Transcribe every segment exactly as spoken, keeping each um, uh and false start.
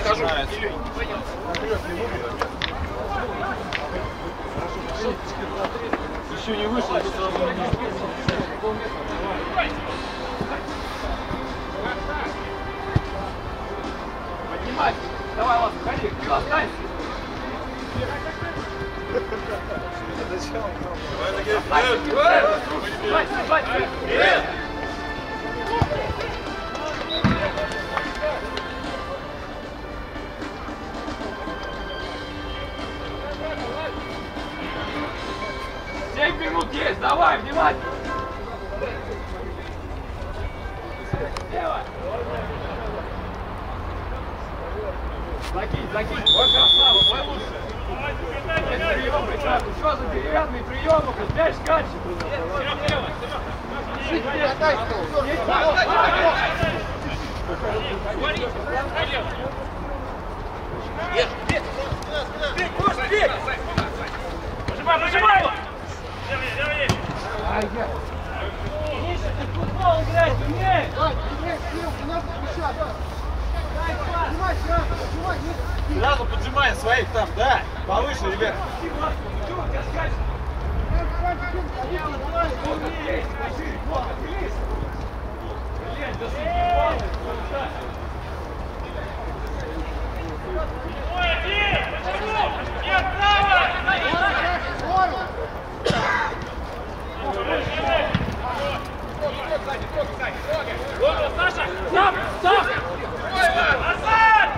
Еще не вышло, тут сразу не поднимай! Давай, ладно, ходи, останься! Зачем? Семь минут есть, давай, внимательно! Закинь, закинь, твой красава, твой лучший! Это прием, ребята, что за деревянный прием, мяч скачет! Пожимай, пожимай его! Миша, ты футбол играть умеешь? Сразу поджимай своих там, да? Повыше, ребят. Саша! Стоп! Стоп! Назад!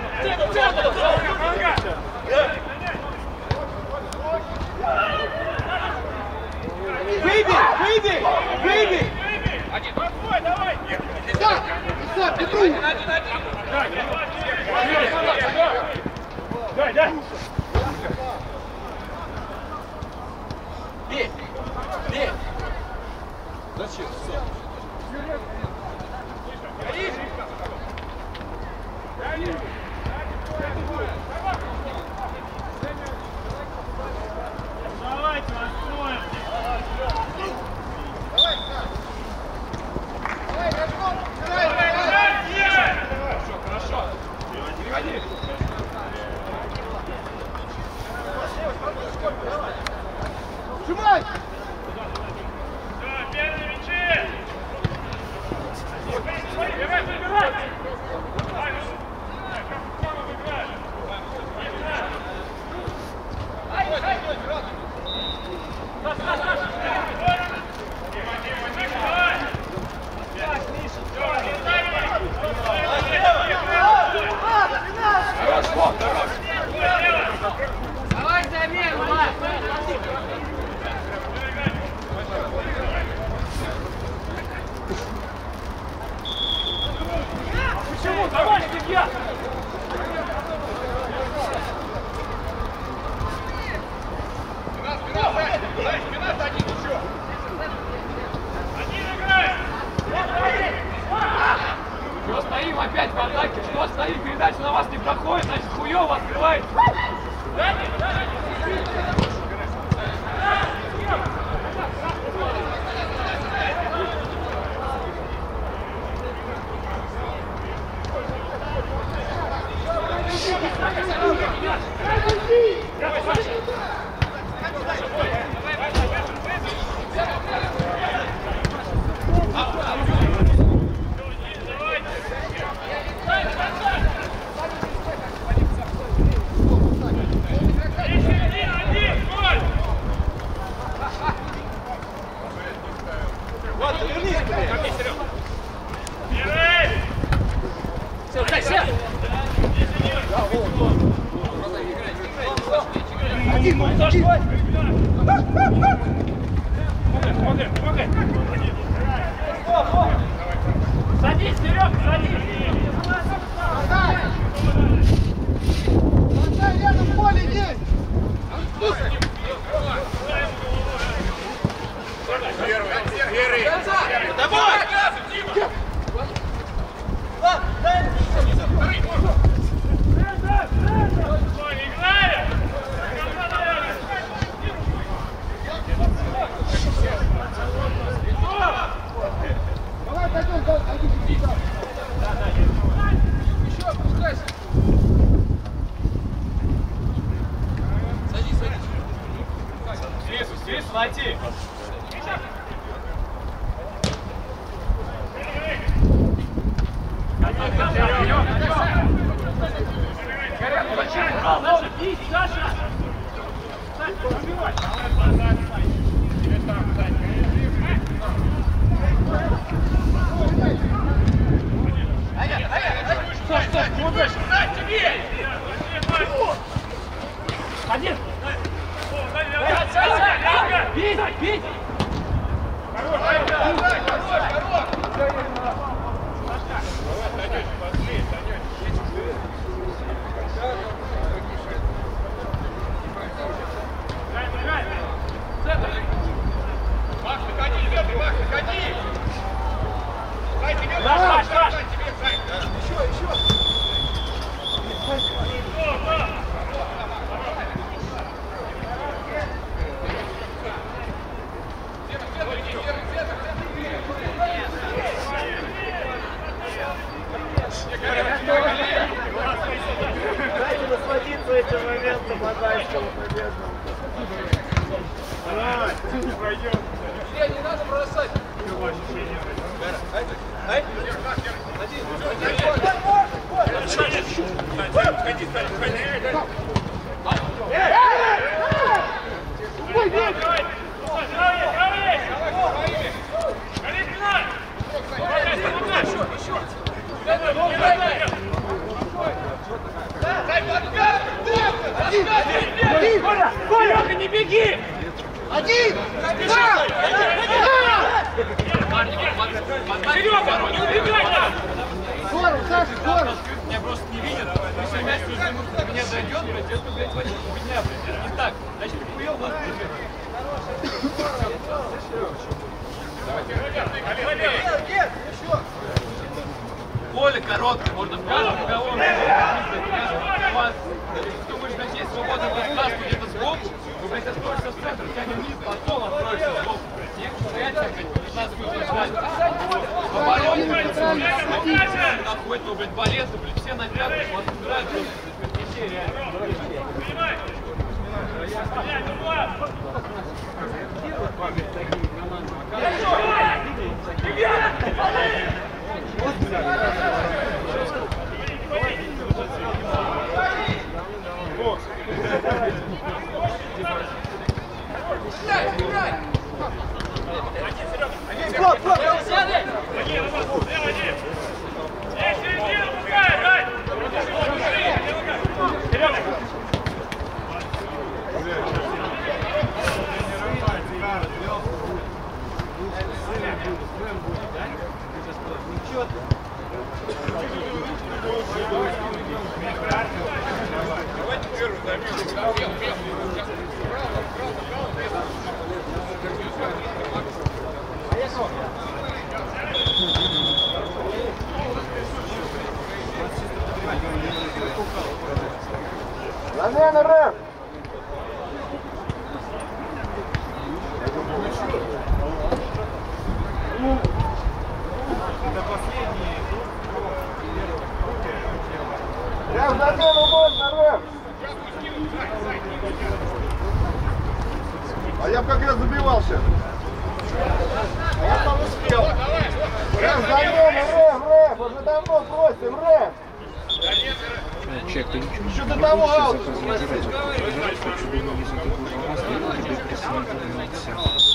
Выбей! Выбей! Выбей! Один, давай, давай! Исак! Исак, Петру! Дай, дай! Бей! Бей! Зачем? Горишь! Горишь! Давайте, настроим! Давай, давай, давай, давай! Хорошо, хорошо! Переходи! Сжимай! Все, первые мячи! Выбирай, выбирай! Давай замену, Влад! Почему? Давай, судья! Спина, спина, дай, спина, один, еще! Один играй! Что стоим опять в атаке? Что стоим? Передача на вас не проходит, значит хуёво открывает. Садись, вперед, садись! Рядом в поле есть! Первый! Давай! Давай, пойдем, пойдем, Один! Бить! Бить! Хорош! Хорош! Хорош! Макс, выходи, ребята, Макс, выходи! Дай тебе, Саш, Саш, Саш! Еще, еще! Дайте насладиться этим моментом Адайского победного. Давай, не пройдем. Не, не надо бросать. Ай! Входи, входи. Один! Коля! Коля! Не беги! Один! Два! Серега, не убегай там! Скоро, Саша, скоро! Меня просто не видят. Если мяч до меня дойдет, блядь, это, блядь, возьмут меня, блядь. Не так. Значит, ты хуел, нас поле короткое, можно в каждом уголовном. У вас, кто будет здесь свободно пространство где-то сбоку, вы, блядь, откроешься в центр, тянем вниз, потом откроешься сбоку. Некоторые стоять, блядь, пятнадцать минут ждать. В обороне, блядь, находит, ну, блядь, балеты, блядь, все надряды, вас убирают, блядь, все реально. Замена, рэп! Это последний. Рэп, замену можно, рэп! А я бы как раз забивался. А я там успел. Рэп, замена, рэп, рэп! Уже давно просим, рэп! Человек, ты ничего не Еще до можешь того сейчас аут заказывать спросить. жрать. Жрать хочу, думаю, если ты будешь у нас, я к тебе присоединиться.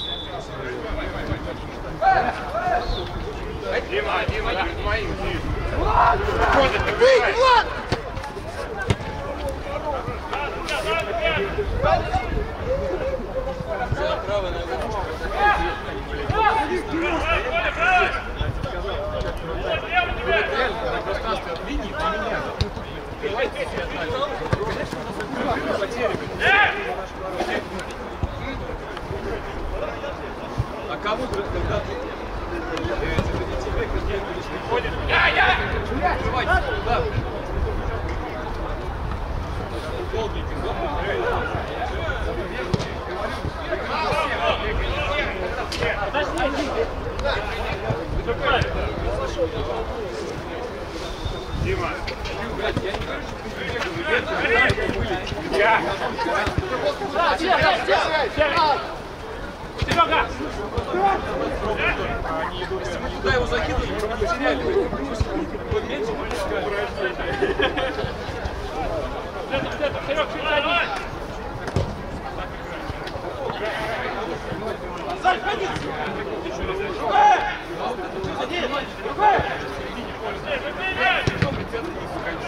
Дима, Дима, Дима, моим. Бей, Влад! А кому тогда? Я, я! Давайте, да. Дима. Я. Серега! Если мы туда его закинули, мы бы потеряли. Он меньше пускает. Серег, чуть давай! Сань, ходи! Один! Рукой!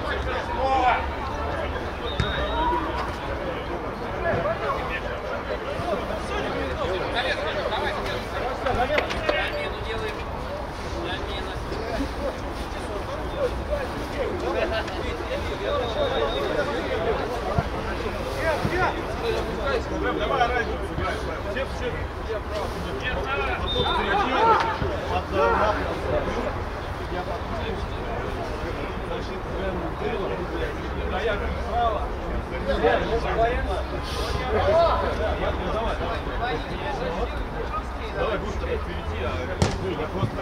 Давай быстро перейти, а я просто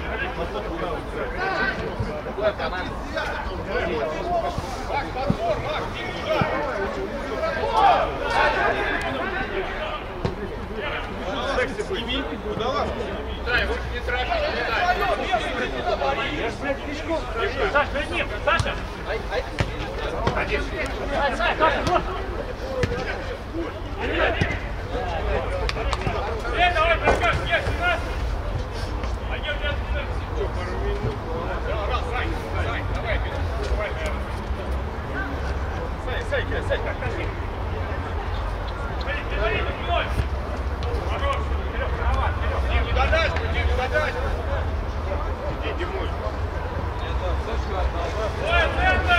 сними, куда вас? Да, его не страшно, не Саша, перед ним, Саша! Один. Саша, вот! Эй, давай, прокаш, есть у нас! Пойдем, сейчас, сейчас, пару минут. Раз, Сань, Сань, давай, давай, Сань, Сань, Сань, как тащи. Смотри, смотри, ноль. Хорош, вперед, права, вперед. Не додашь, не додашь. Иди, Димуй. Ой, центр!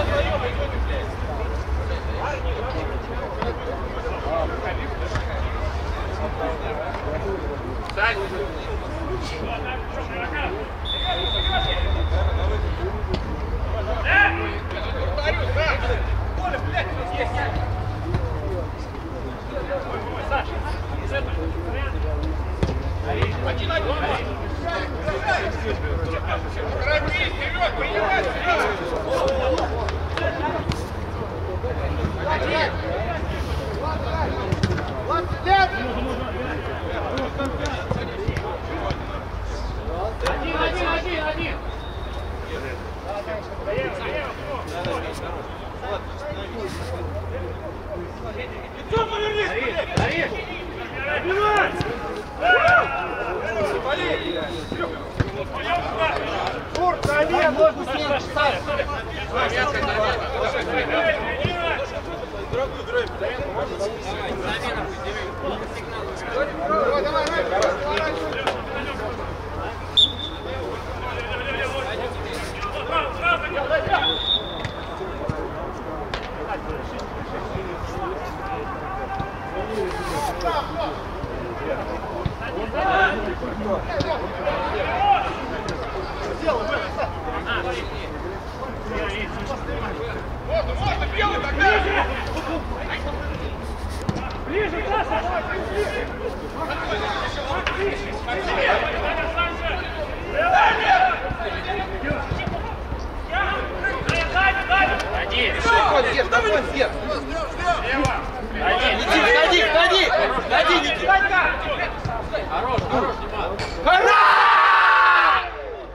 Сань! Коля, блядь, есть! Саша, один, один! Торопись, вперед, принимай! Один! двадцать лет! Один, один, один, один! Лицо повернись! Ариш! Ариш! Тур, один, можно снять! Давай, давай, давай! Можно, можно, белый тогда! Ближе, Саша! Один! Вверх, давай вверх! Один! Ходи, ходи! Ходи, Никит! Хорош, хорош, Диман! Хорош!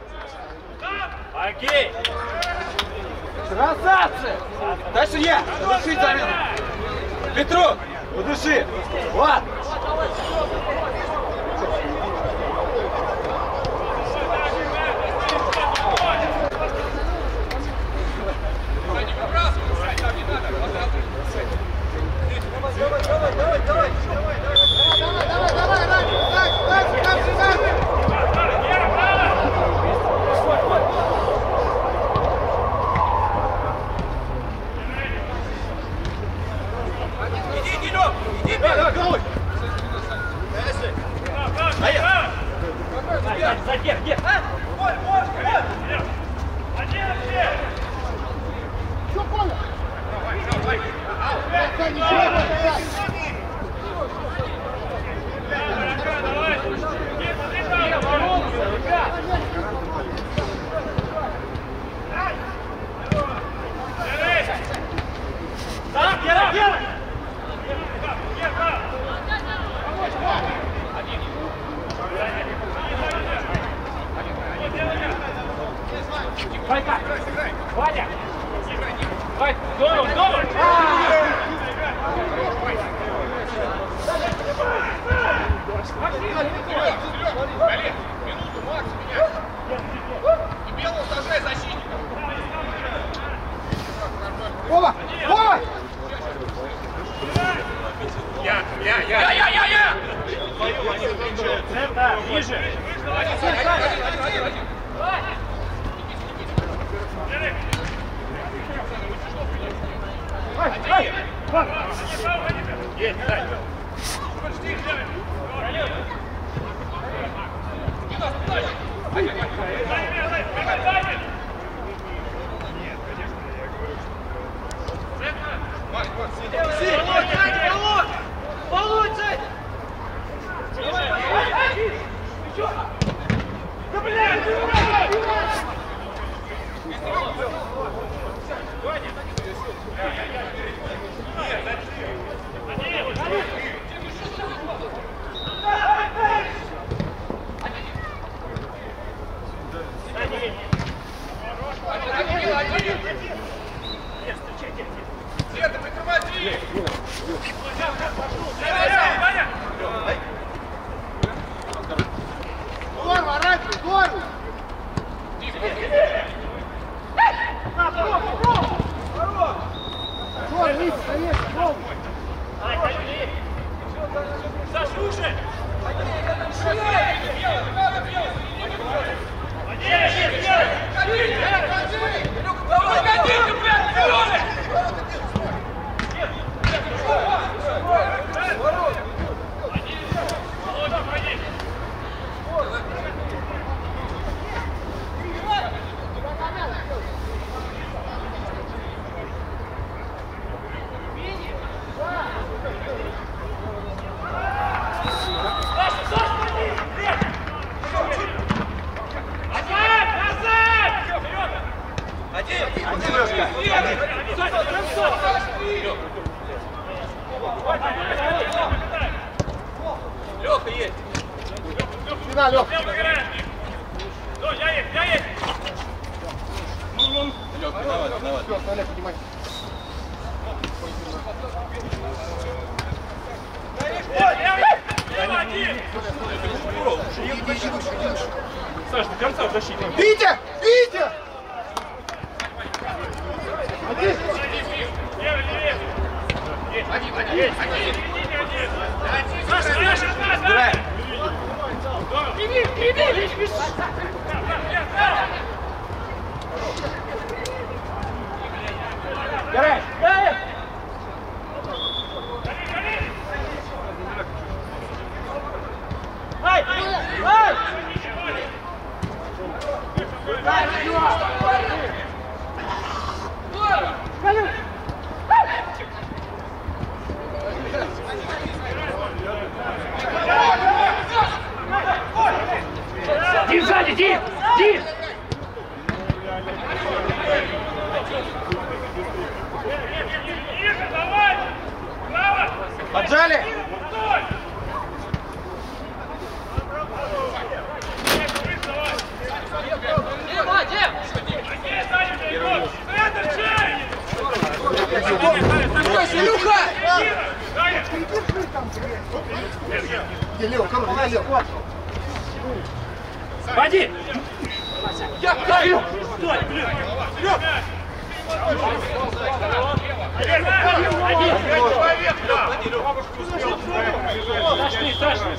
Окей! Красавцы! Дальше я! Удуши замену! Петров! Удуши! Вот! Давай, давай, давай, давай! Давай, давай, давай, давай! Так, так, так, так! Иди, иди, Лёв! Иди, давай, давай, головой! Поехали! Задержь, где? Воль, воль, воль! Один, все! Что, Коля? Давай, давай! Давай, давай! Так, делай, делай! Вадя! Вадя! Вадя! Здорово, здорово! Олег, минуту, Макс, меня! И белого сажай защитника! Вова! Вова! Я, я, я. Я, я, я, я! Центр, ниже. Есть, дай. Здорово, Раньше, здорово! Здорово, Витя, конечно, здорово! Саша, уже! Лёха есть! Спина, Лёх! Ну, я есть, я есть! Лёха, давай, давай. Все, оставляй, поднимай. Саш, до конца в защите. Витя! Витя! Один! Один, один, один! Саша, Саша, Саша! Иди, иди! Герай! Ай! Ай! Дим сзади, Дим! Дим! Давай! Право! Поджали! Дима, Дим! Илюха! Где, Лео, кому? Давай, Лео. Води! Я каю! Стой, блин! Вперед! Один! Один! Сашни, Сашни!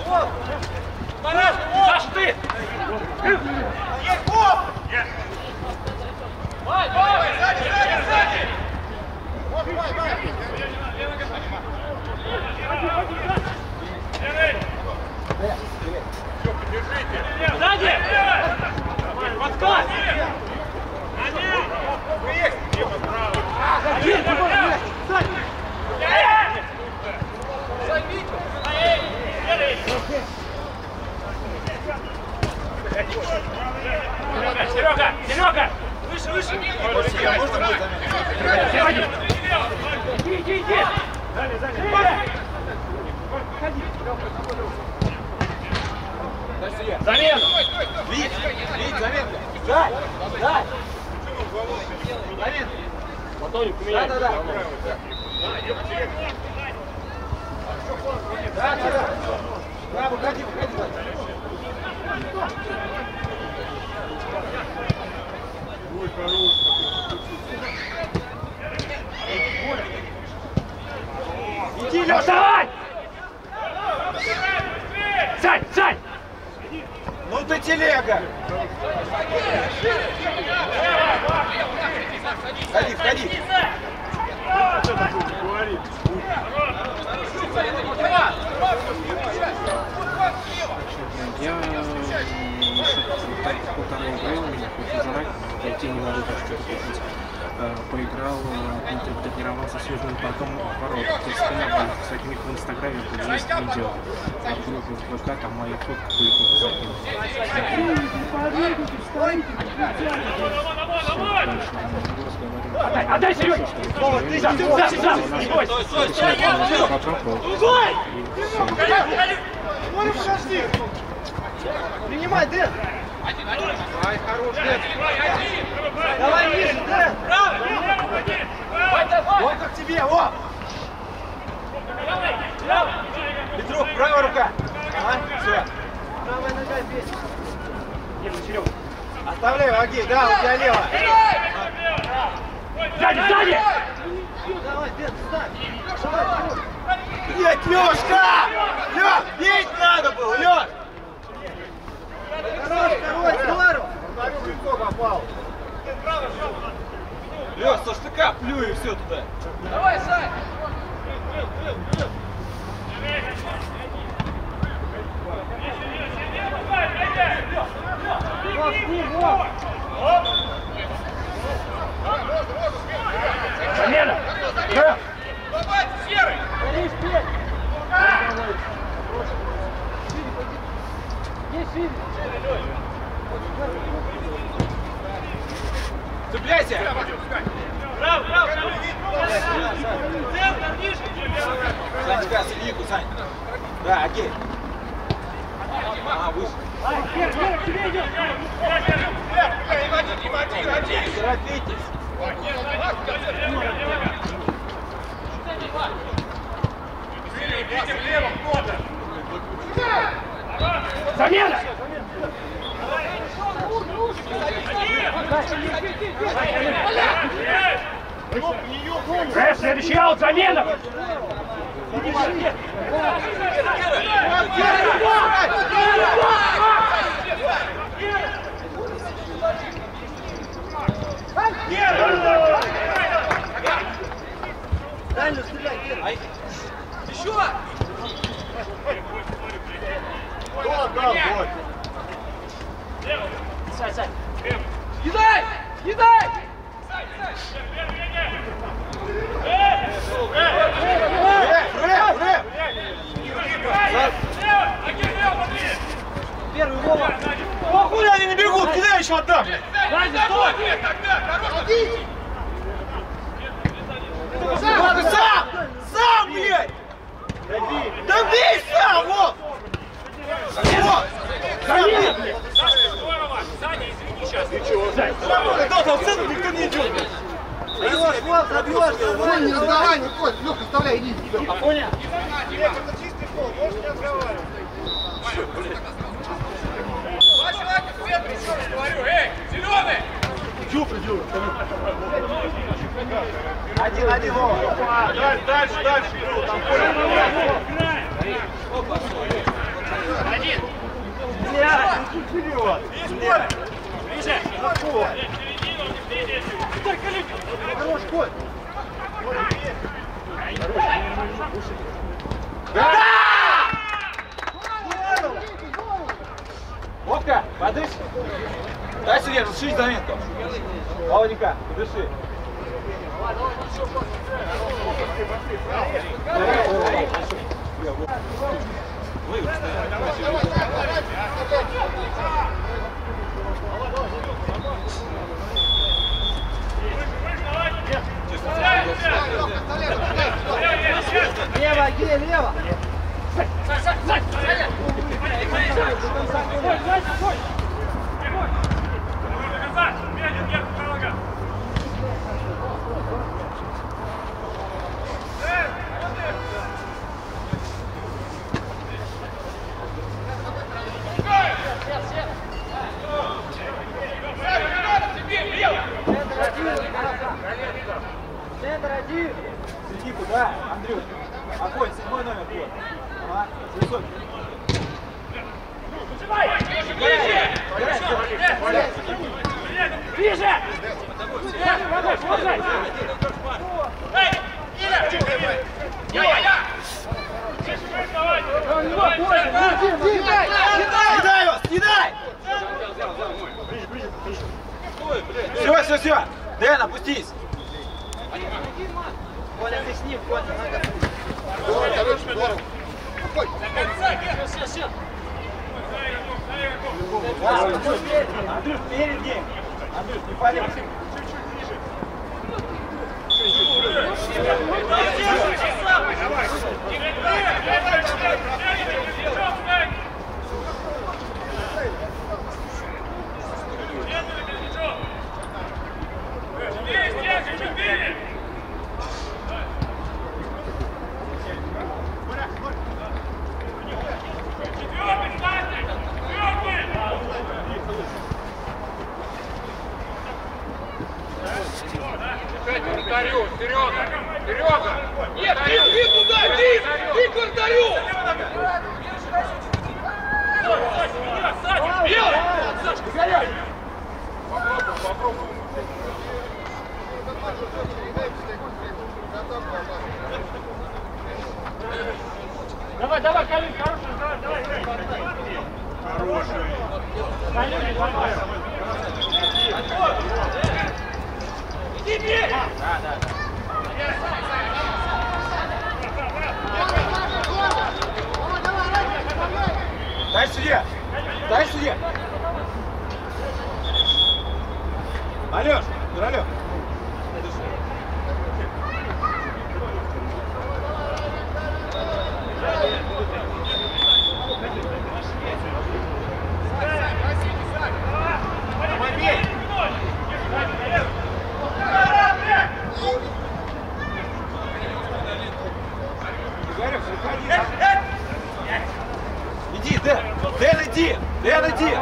Саш, ты! Есть! Оп! Давай, давай! Сзади, сзади, сзади! Сзади! Подкат! Один! Серега! Серега! Выше, выше! Иди, иди, иди! Замена! Вить, Вить, заметка. Дай, дай. Заметка. Батоник поменяй. Да, да, да. Да, да, да. Браво, ходи, ходи. Ой, хорош. Лёша! Вставай! Сань, Сань! Ну ты телега! Входи, входи! Я так полтора игры у меня хоть уже пойти не могу так что купить. Поиграл, тренировался с Южным портом ворот. То есть канал, кстати, у них в Инстаграме это есть видео. В группе в ВК, там моя фотка Куликова закинула. Отдай, отдай, Серёга! Ты сам, сам, сам! Стой, стой, стой! Стой! Подожди! Принимай, Дэн! Ай, хорош, Дэн! Давай ниже, Дэн! Вот как тебе, вот! Петрух, правая рука! Ага, все. Правая нога здесь. Держи, Серёга! Оставляй ваги, да, у тебя лево. Сзади, сзади! Давай, Дэн, встань! Нет, Лёшка! Лёш, бить надо было, Лёш! Хорош, хорош, здорово! В лицо попал. Лёш, со штыка плюй и все туда. Давай, Сань! Замена! Серый! Цепляйся! Браво, браво, браво! Санечка, сидику, Сань. Да, окей. А, выше. Вверх, вверх, тебе идет! Торопитесь. Замена! Рэш, следующий аут, замена! Дальше стреляй. Еще! Кто отдал, Бодь? Сань, Сань! Кидай! Кидай! Рэп, рэп! Первый Вова! Ну хули они не бегут? Куда еще отдам? Сань, стой! Надо сам! Сам, блядь! Да бей сам, вот! Вот! Замена, блядь! Здорово! Саня, извини сейчас. Сань! Да, там в центр никто не идет. Даешь, вот, забьешь, давай, не раздавай, не ходь, Лёха, вставляй, иди. Афоня! Это чистый пол, можешь не разговаривать. Два человека в центре, еще раз говорю. Эй, зеленый! Чего придёт? Один, один, Вова. Дальше, дальше, дальше. Там Один! вперед. Ближе! Хорош, Коль. Вовка, подышь. Дай себе, разрешить заметку. Володенька, подыши. Лево, Гея, лево. Центр один. Иди куда, Андрюх? Огонь, седьмой номер будет. Ага, высокий. Ближе! Ближе! Я-я-я! Снедай его, снедай! Все, все, все! Дэн, опустись! Коля, ты с ним, Коля, надо. Здорово, здорово. Андрюш, перед ним! Андрюш, не пари! Вратарю, Серега! Серега! Нет, ты, ты туда, ты! Ты к вратарю! Белый! Сашка, попробуй, попробуй. Давай, давай, Калин, хороший, давай, давай, давай. Хороший. Калин, давай. Иди, бей! Да, да, да. Дай судья! Дай судья! Алёш, Королёв! Иди, Дэн! Дэн, иди! Дэн, иди!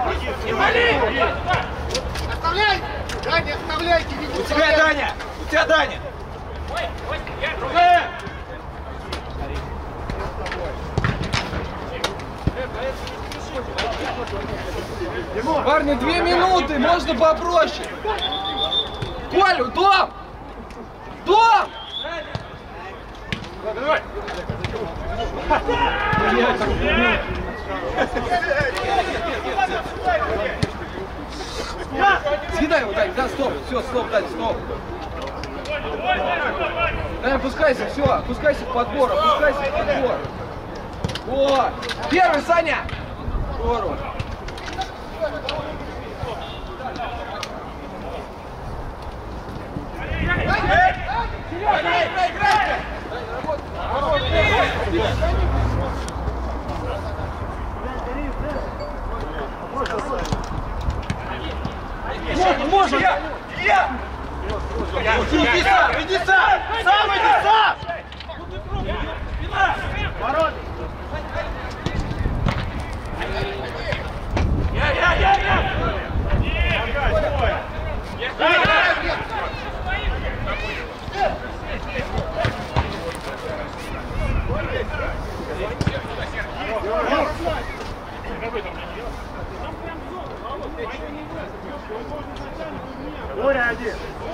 Оставляй! Даня, оставляйте! У тебя Даня! У тебя Даня! Другая! Парни, две минуты, можно попроще. Колю, дом! Дом! Давай! Съедай его, Дань, да, стоп, все, стоп, Дань, стоп. Дань, опускайся, все, опускайся в подбор, опускайся в подбор. О, первый, Саня! Здорово. Можно, можно! Я! Я! Иди сам! Иди сам! Сам иди сам! Ворот! Я, я, я, я! Боря один.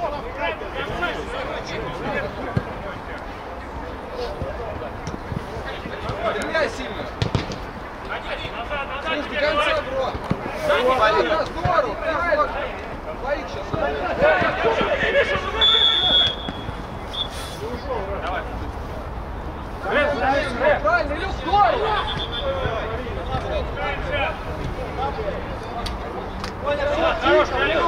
Стреляй сильно. Слушай, до конца, бро. Здорово, здорово. Двоих сейчас. Правильно, Илюх, здорово. Хорош, Калин!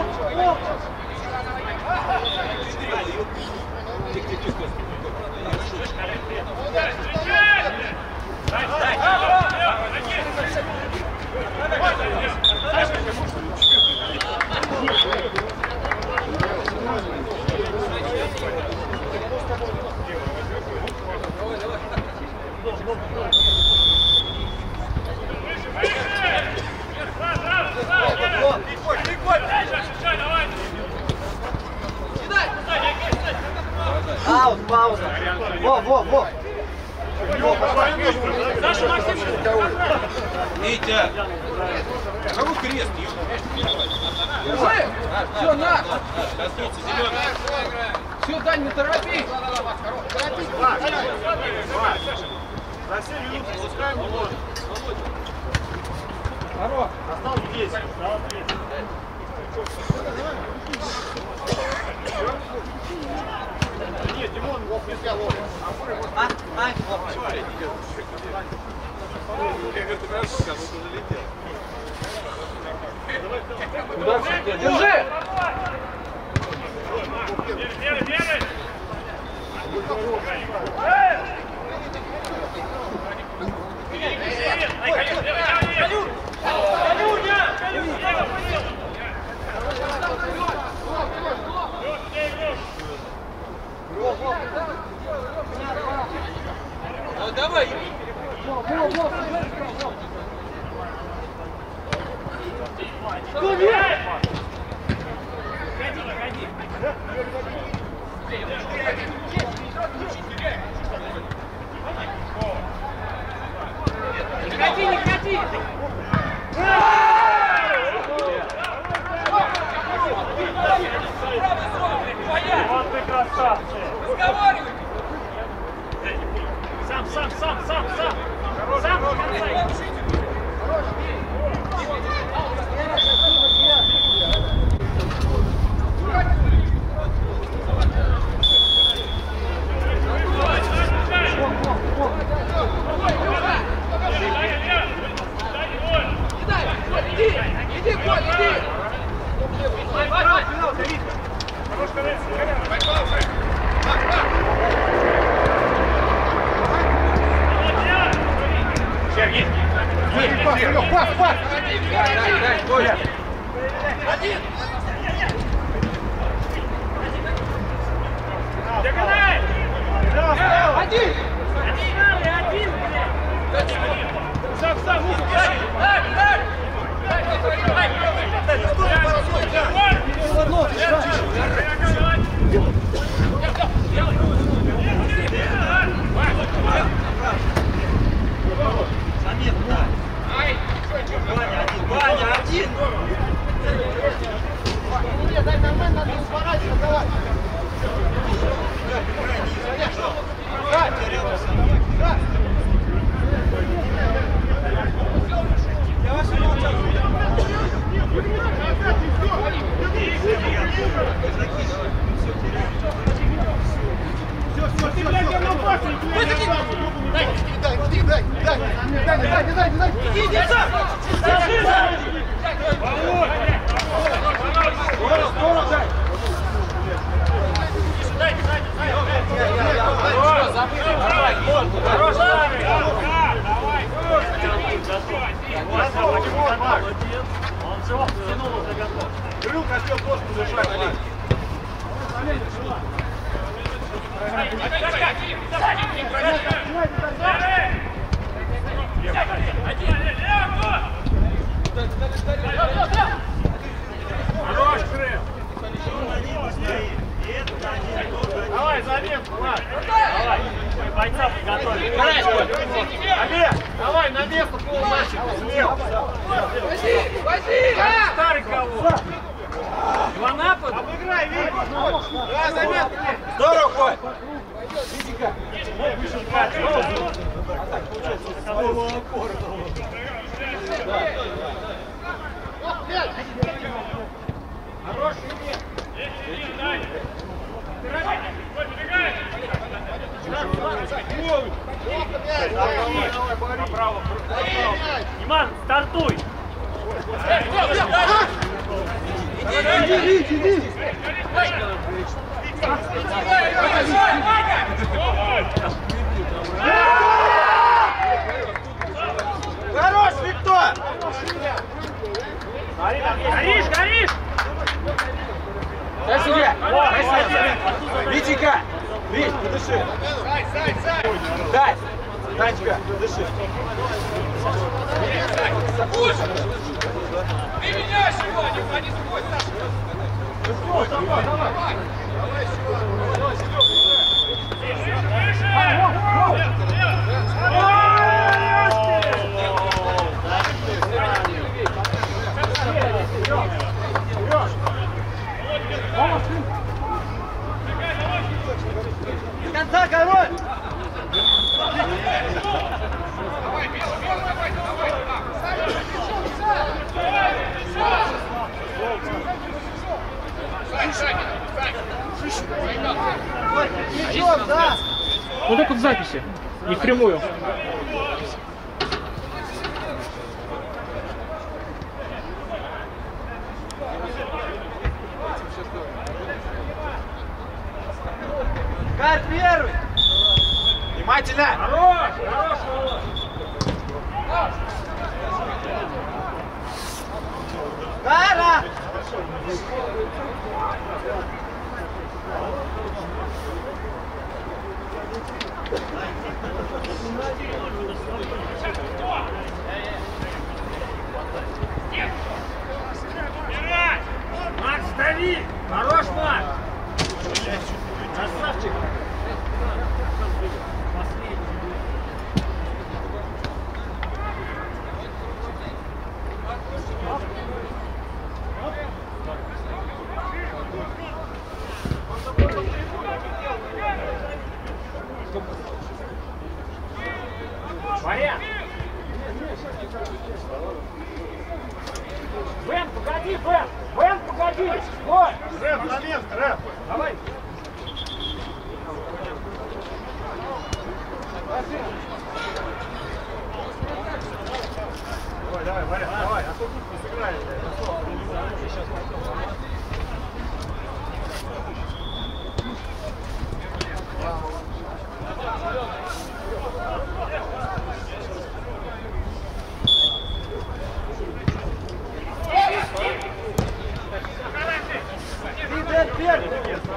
Пауза, пауза. Во, во, во. Саша, Максим! Витя! Кого крест? Держи! Все, на! Все, Дань, не торопись! За семь минут запускаем его. Хорош! Осталось десять. Нет, Димон, не взял лоб. А, а, Держи! Ну давай! Не ходи, не ходи! Вот ты красавцы. Разговаривай! Сам, сам, сам, сам, сам. Сам до конца. Иди! Иди, Коль, иди! Давай, давай! Сергей! Пас, пас, пас! Дай, дай, дай, Коля! Один! Догонай! Один! Один! Сам, сам! Дай, дай! Ваня, один! Нет, дай нормально, надо сворачивать, давай! Крыл хотел просто дышать. Хорош, Крым! Давай, заметку, Влад! Давай! Бойца подготовили! Олег, давай на место полматча, слева! Вози! Вози! Старый кого? Два напада! Обыграй, Вик! Да, заметку! Здорово, Коль! Диман, стартуй! Иди, иди, иди! Хорош, Виктор! Горишь, горишь! Дай сюда! Дай сюда! Витика! Вить, подыши! Дай! Танечка, подыши! Ты меня сегодня, а не другой, Саша! Давай, давай, давай! Давай, давай, Серега! король! Мячом, да! Вот так вот в записи, не впрямую. Карь первый! Внимательно! Хорош, хорош, Володь. Кара! Макс, дави! Хорош, Макс! Красавчик! Варя! Бен, погоди, Бен! Бен, погоди! Стой! Рэп, на место, рэп! Давай! Давай, давай, Варя, давай, а то тут не сыграешь, Лидер первый!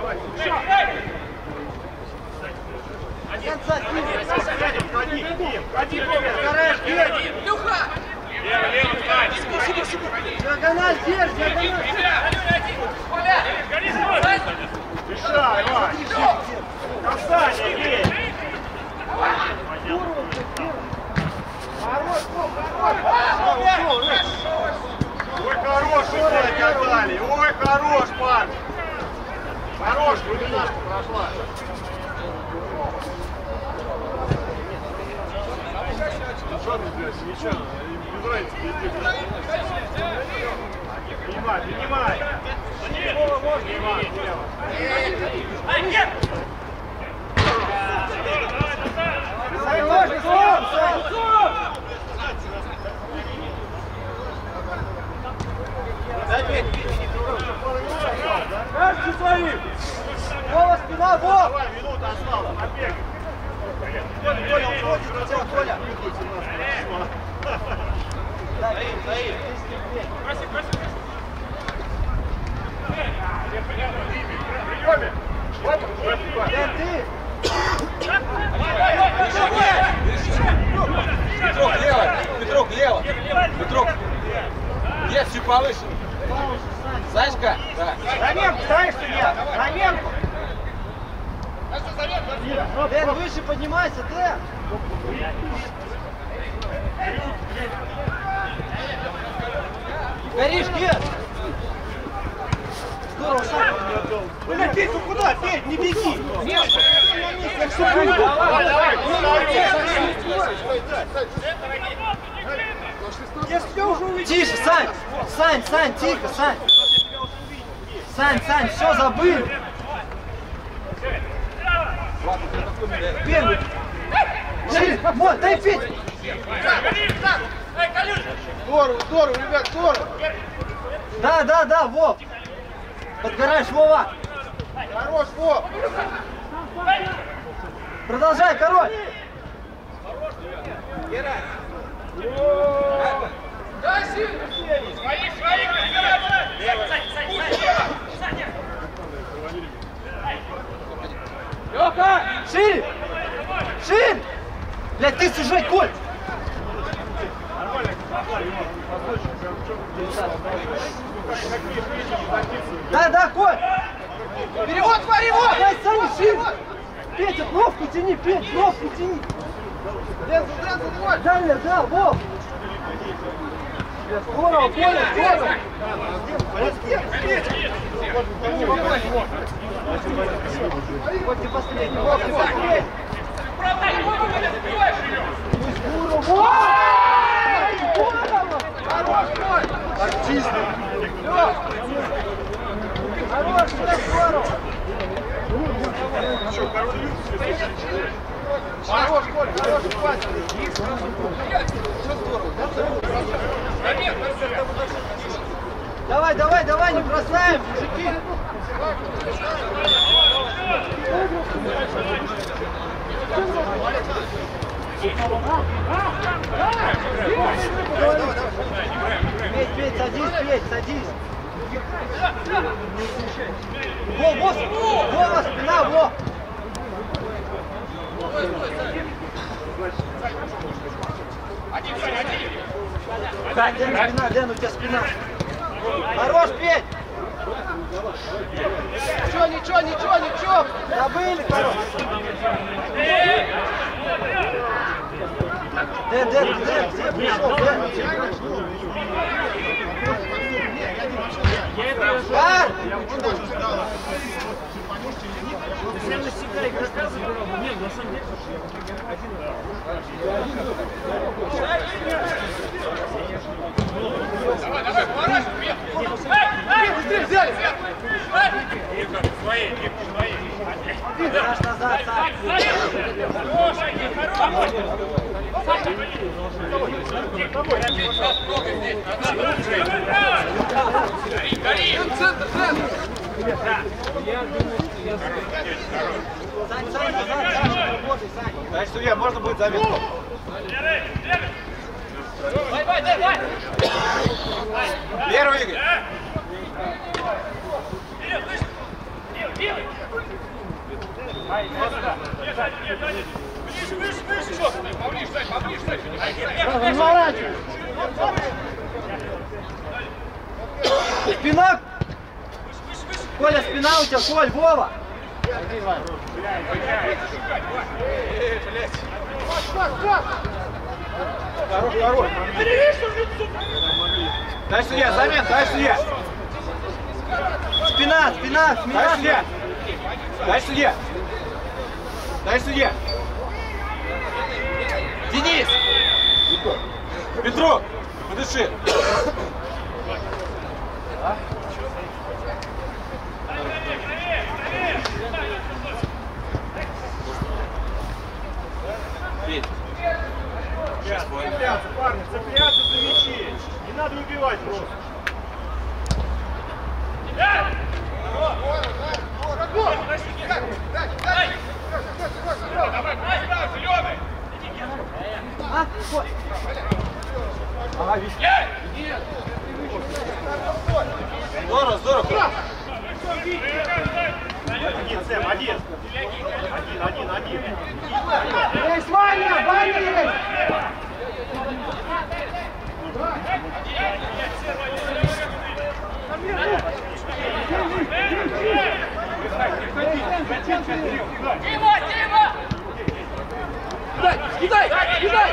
Конца, Ходи, Дим, ходи, Караш, первый! Лево, лево, встань! Диагональ, держи, диагональ! Решай, Вань! Касание, бей! Ой, хороший, блядь, отдали! Ой, хорош, парень! Хорош, глубинашка прошла! Что ты, блядь, ничего, не нравится, принимай, принимай! Принимай, лево! Сань, можно, Сань, Сань! Каждый своим! Вова, спина, Вов! Давай, минута осталась, побег! Коля, Коля, уходит у тебя, Коля! Заим, Заим! Приеме! Вот, Дэн, ты! Петров, лево! Петров, лево! Петров! Есть, чуть повыше! Санечка? Да. Заменку, знаешь, что нет? Заменку! Дэн, выше поднимайся, Дэн! Горишь, Ген! Здорово, Сань! Блядь, Петь, ну куда? Петь, не беги! Нет! Я все буду! давай, давай! Я все уже увидел! Тише, Сань! Сань, Сань, тихо, Сань! Сань, Сань, все забыл! Первый! Шире! Вот, дай Петь! Здорово, здорово, ребят, здорово! Да, да, да, Вов! Подгораешь, Вова! Хорош, Вов! Продолжай, король! Лёха! Шире! Шире! Блядь, ты сужай, Коль! Да, да, Коль! Перевод, смотри, вот! Дай, Саня, шире! Петя, кнопку тяни, Петь, кнопку тяни! Дальше, да, Вов! Здорово, Коля, здорово! Вот ты последний, вот ты последний! Артист! Хорош, здорово! Хорош, Коль, хорош, хватит! Давай, давай, давай, не бросаем, мужики! Петь, Петь, садись, Петь, садись! Во, во, во, спина, во! Да, Дэн, спина, Дэн, у тебя спина! Хорош, Петь! Ничего, ничего, ничего, ничего! Забыли, хорош! Дэн, Дэн, Дэн, где пришел, Дэн? А? Ты сам на себя игрока забирал? Нет, на самом деле. Давай, давай, поворачивай! Быстрее взяли! Свои, свои! Саш, назад, Саш! Гори, гори! Центр, центр! Сань, Сань, назад, Саша, работай, Сань! Значит, судья, можно будет заметку? Давай, давай, давай! Первый, Игорь! Выше, выше, выше! Поближе, Сань, поближе, Сань! Разворачивай! Спина! Коля, спина у тебя, Коль, Вова! Хорош, хорош! Дай судья, замет, дай судья! Спина, спина, спина! Дай судья! Дай судья! Дай судья! Денис! Петров, подыши! Петь. Цепляться, парни, цепляться за мячи. Не надо убивать просто. А, Коль! Ага, весь. Здорово, здорово! Один, Сэм, один. Один, один, один. Есть Ваня! Ваня есть! Дима, Дима! Кидай, кидай, кидай!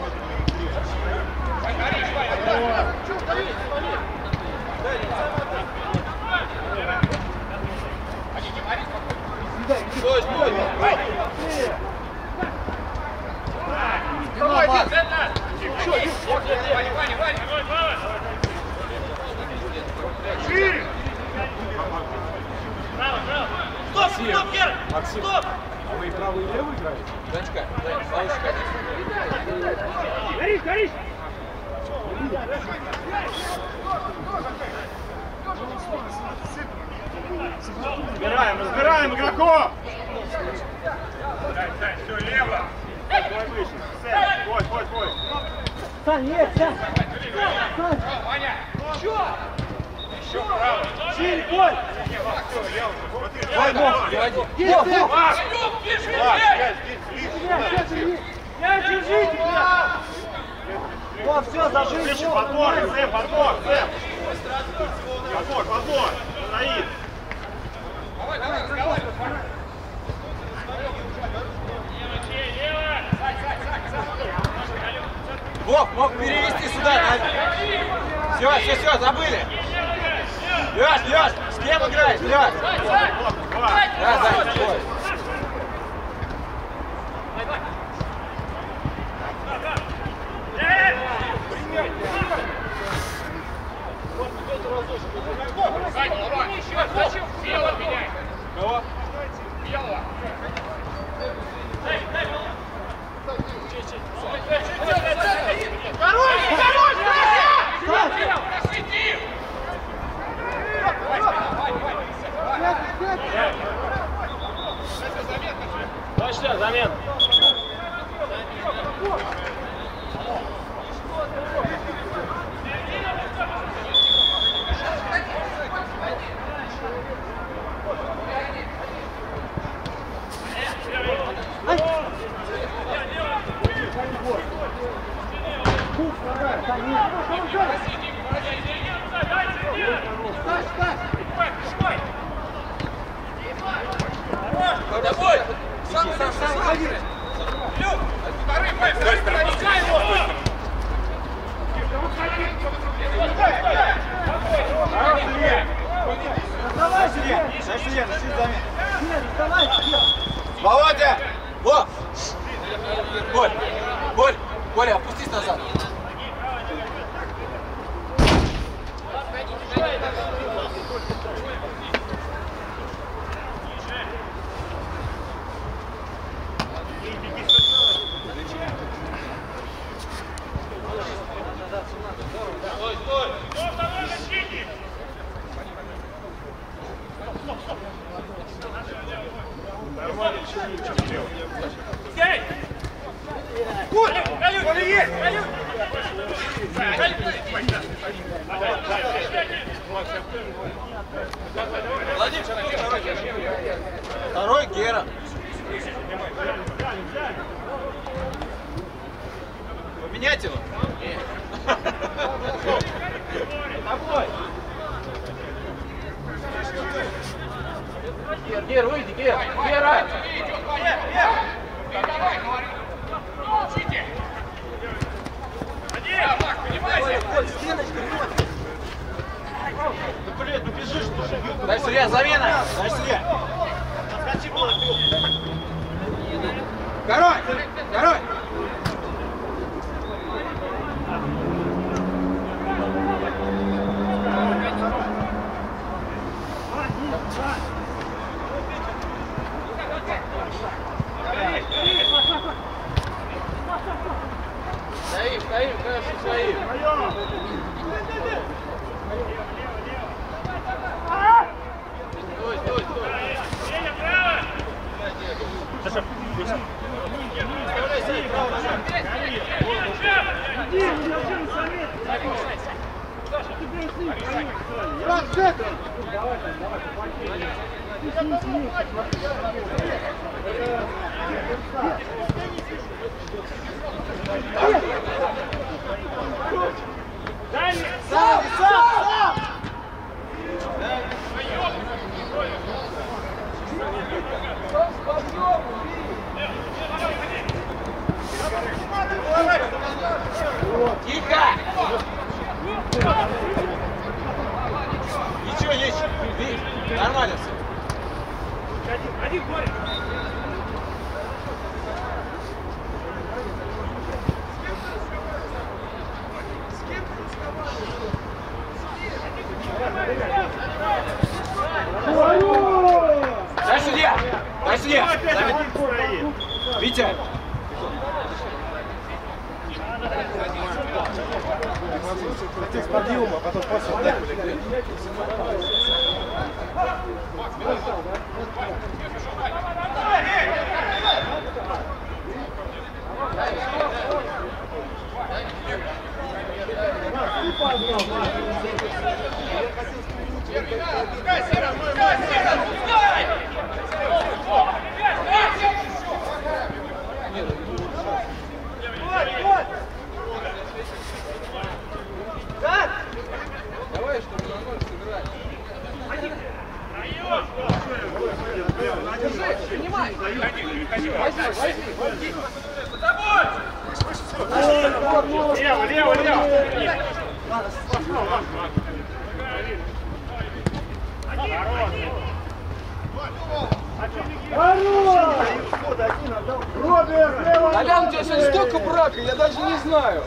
Стой, стой! Давай, Ваня! Ваня, Ваня, Ваня! Шире! Стоп, стоп, Гер! Стоп! А вы правый и левый играете? Данечка, дай, Славочка. Горишь, горишь! Разбираем, разбираем игроков! Дай, дай, все, лево! Твой выше, Сэм, твой, твой, твой! Сань, есть, Сань! Сань! Ваня! Еще! Еще право! Силь, Коль! Все, лево, смотри, Дай, давай, Бог, давай! Есть, Бог, есть! Бог! Серег, бежи, Ладно, бежи! здесь, здесь, Я держите, бля! О, все, зажили, Выше, Вова, подбор, нормально. Сэм, подбор, Сэм! Подбор, подбор! Стоит! Давай, давай, разговаривай! Вов, мог перевести сюда, да? Все, все, все, забыли. Лёш, Лёш, с кем играешь, Лёш? Да, да, стой. Кого? Белого. Хорош, хорош, Точно, замена. Домой! Сам, сам, сам, Люк! Второй, бой, второй, пропускай его! Давай, Сергей! Дай, Сергей, защити за меня. Давай, Володя! Во! Боль! Боль! Коля, опустись назад! Стой, стой! Сей! Коля! Коля есть! Второй Гера. Поменять его? Гер, Гер, выйди, Гер! Гера! Дай Сергей, замена! Дай Сергей! Горой! Горой! Стоим, стоим, хорошо, стоим. Стой, стой, стой. Вставляй себе право нажать. Иван, в центр! Сам, сам, сам! Тихо! Ничего, есть. Нормально все. Один борет. Дай судья! Дай судья! Витя! Хотел с подъема, а потом пас отдать. Пускай, Сера, пускай, Сера, пускай! Давай, чтобы на ноль сыграть. Держи, принимай. Возьми, возьми, возьми. Лево, лево, лево. Толян, у тебя сегодня столько брака, я даже не знаю.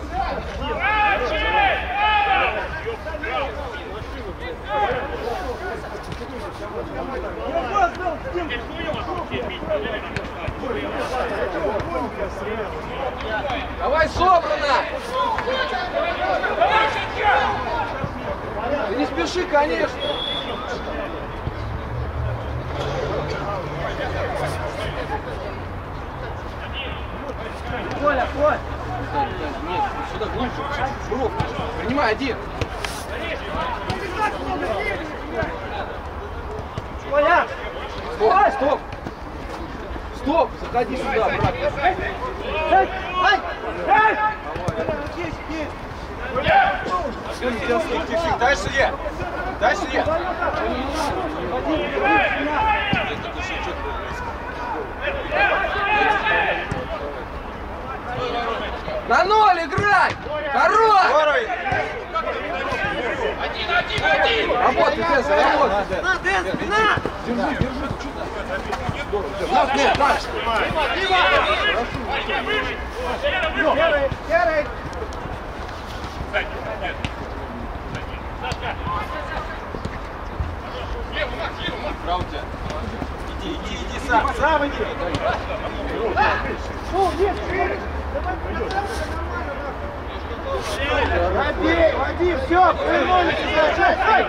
Давай, собрано! Ты не спеши, конечно. Коля, Коля! Нет, сюда глубже. Бровка. Принимай один. Коля! Стоп, стоп. Стоп, заходи сюда, брат. Эй! Эй! Эй! Тихо, дай судья! Дай судья! На ноль играй! Хорош! Один, один, один! Работай, Деза, работай! На, Дез, на! Держи, держи, чуть на, нет, дальше! Серый, серый! Право тебя. Иди, иди, иди сам, сам иди. Ну, нет, серый! Води, води, все, повернулись, держи!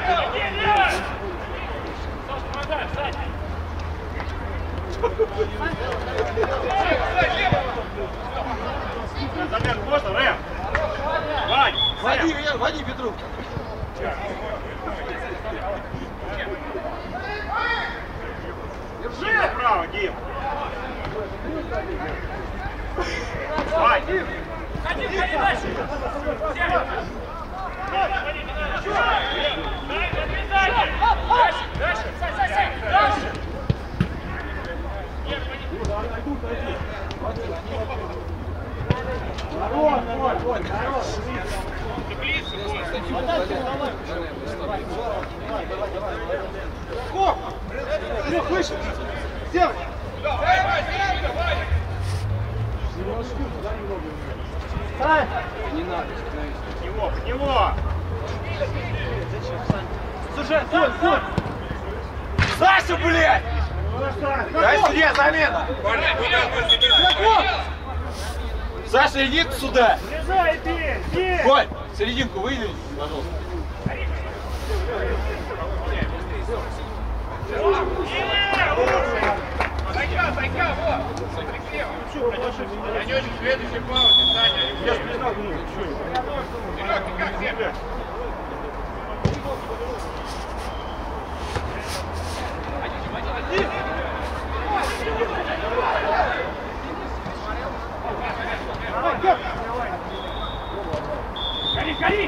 Замер, можно, Рэм? Вань, Води, води, Петров. держи направо, Дим. Вань. Лех, выше! Сделай! Не надо, Под него, под него. Слушай, Коль, Коль! Саша, блядь! Дай судья, замена! Саша, иди сюда! Коль, в серединку выйди, пожалуйста. Зайка, зайка, вот! Смотри, слева! Танечек, следующий пауза, Таня! Вперед, ты как, где? Гори, гори!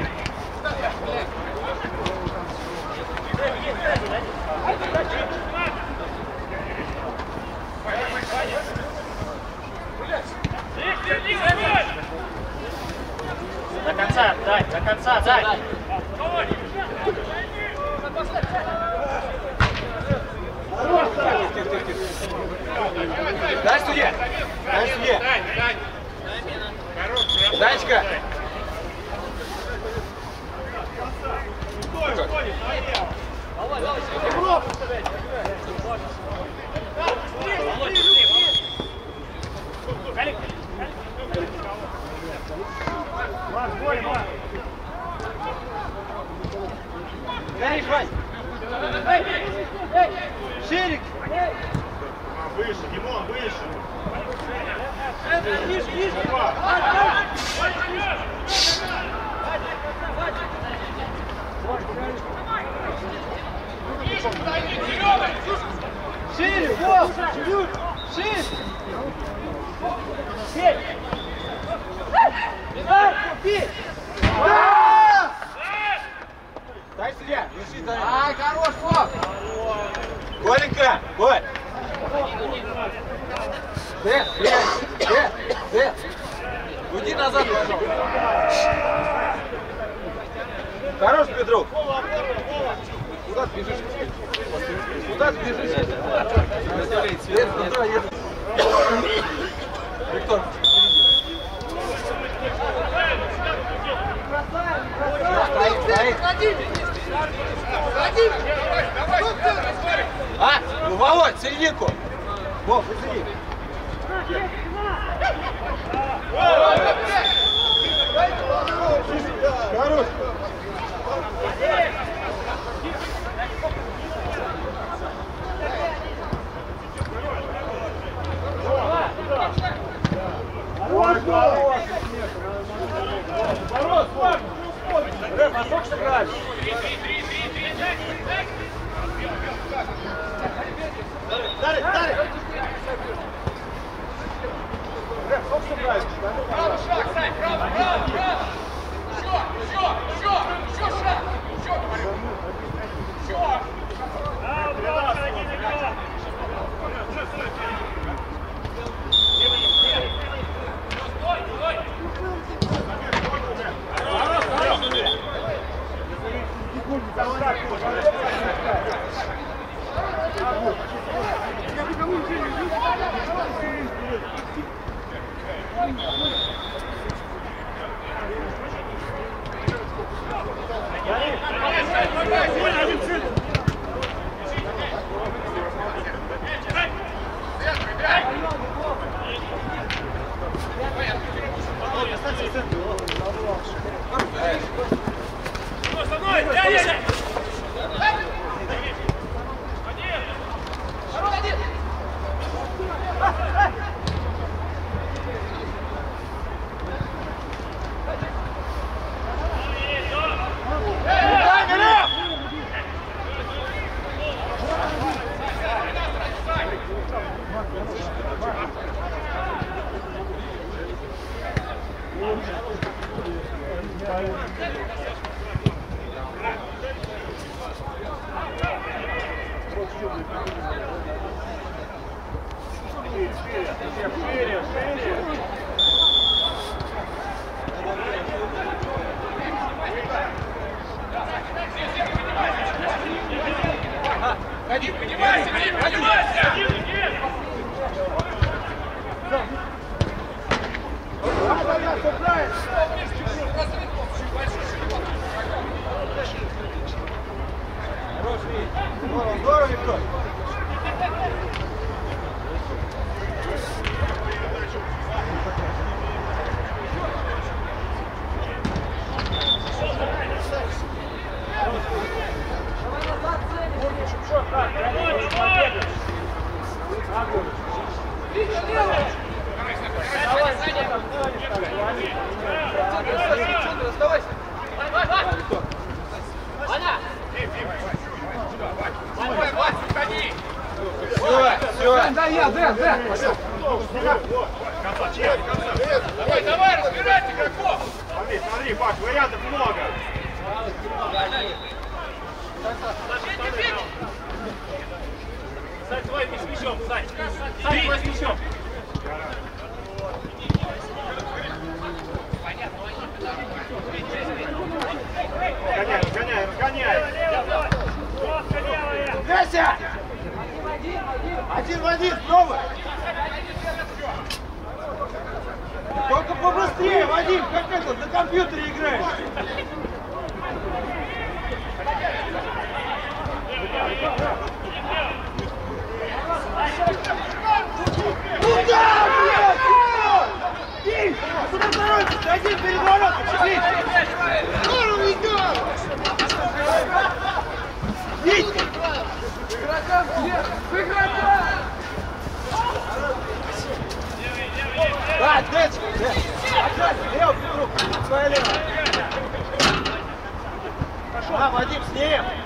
До конца, дай, до конца, дай! Дай судья! Дай судья! Дань, Дань! Хорош, Данечка! Эй, Вань! Эй, эй! Ширик! Выше, Димон, выше! Ниже, ниже! Шире, вот! Шире! Пей! Дай, пей! Дай судья! Держи, дай! Ай, хорош, Фок! Коленька! Коль! Дэд, Дэд, Дэд, Дэд! Уйди назад, пожалуйста! Хорош, Петрук! Куда ты бежишь? Куда ты бежишь? Виктор! А? Ну, Володь, серединку! Вов, иди! Хорош! Рэп, а сколько сыграть? Дарик, Дарик! Рэп, сколько сыграть? Правый шаг, Сань, правый, правый, правый! Еще, еще, еще, еще шаг! Еще, говорю! Еще! Ходи, поднимайся, Вадим, поднимайся! Здорово, Виктор! Да, я, да, да. Давай, давай, разбирайте игроков! Смотри, смотри, Паш, вариантов много. Сань, твой с мячом, Сань! Сань, твой с мячом! Разгоняй, разгоняй, разгоняй. Гася! Один в один, снова! Только побыстрее, Вадим, как это, на компьютере играешь. Куда, блядь? Бей! Куда торопишься? Один перед воротом, шли! Здорово идет! Бить! Игрокам вверх! Игрокам! Да, Дэчка, Дэчка! Лево, Петрук! Своя лево! Да, Вадим, с ним!